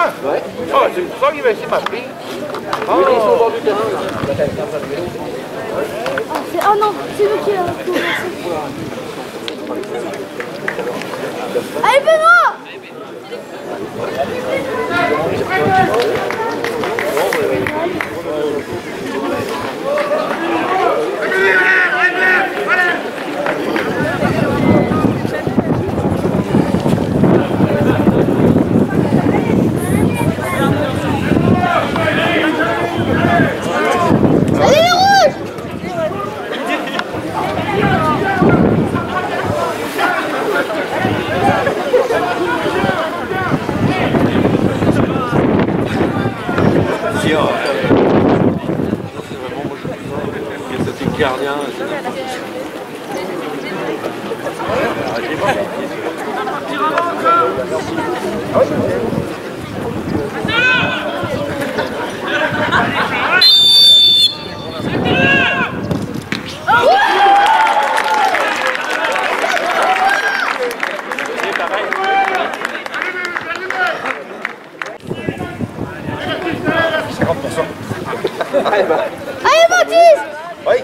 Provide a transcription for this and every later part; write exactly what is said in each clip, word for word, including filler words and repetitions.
loin. Ouais. Oh, c'est pour ça qu'il va essayer de m'appeler. Oh. Oui, ils sont au bord du terrain, là. Ah, oh non, c'est nous qui l'avons commencé. Allez, Benoît! Gardien, cinquante pour cent. Allez, Baptiste! Oui.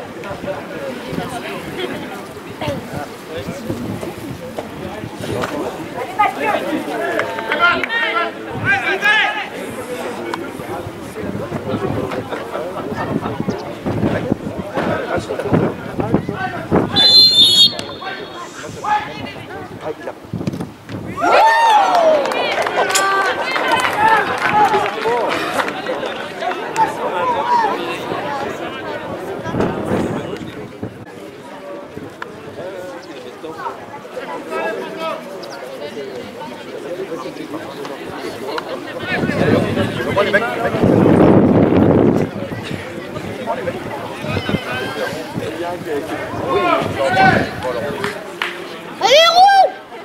Les mecs, les mecs. Allez, roule!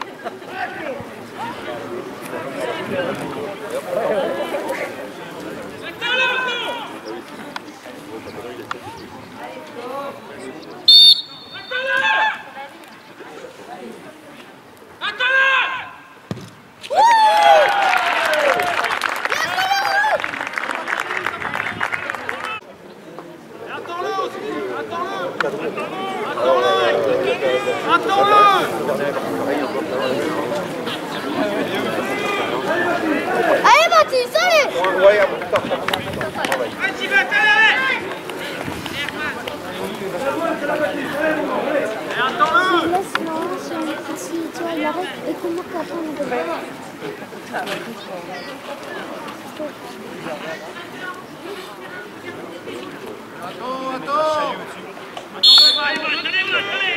Allez, Baptiste, allez! Ouais, un peu plus tard. Vas-y, va, t'allais! Attends-le! Là, sinon, si on si, tu vois, il arrête et qu'on marque après, on peut pas. Attends, attends! Allez, allez, allez, allez!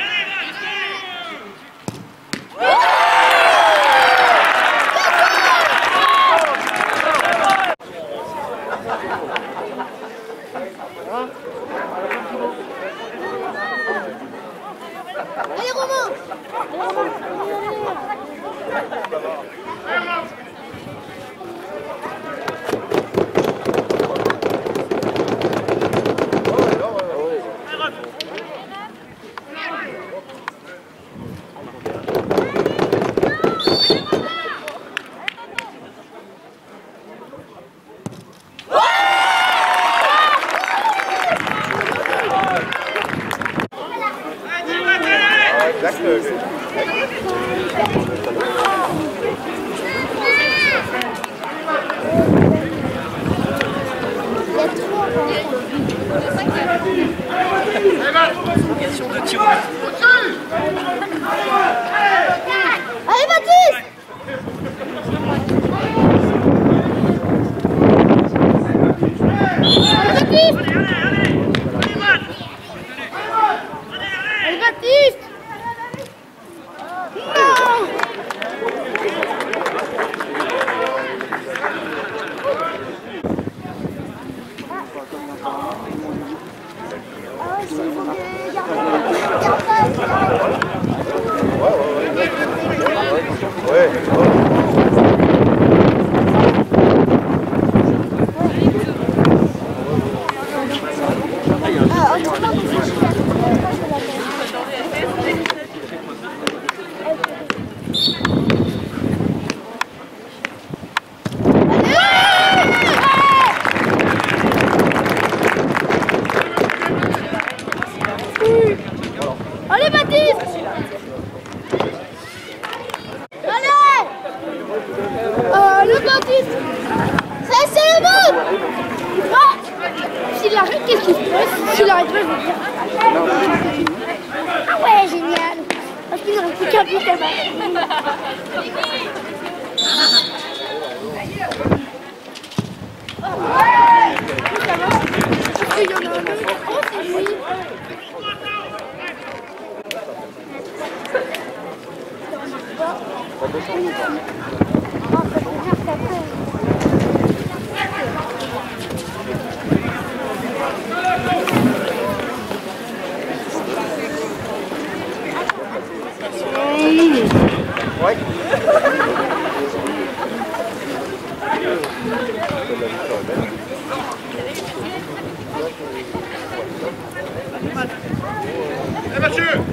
Allez, Romain! Question de tir. Allez, Baptiste! Allez, Baptiste! Ouais. je veux dire. Ah ouais, génial. Parce qu'ils auraient plus qu'un but là-bas. Il y en a un autre. Oh, c'est lui. Ouais. Eh Mathieu!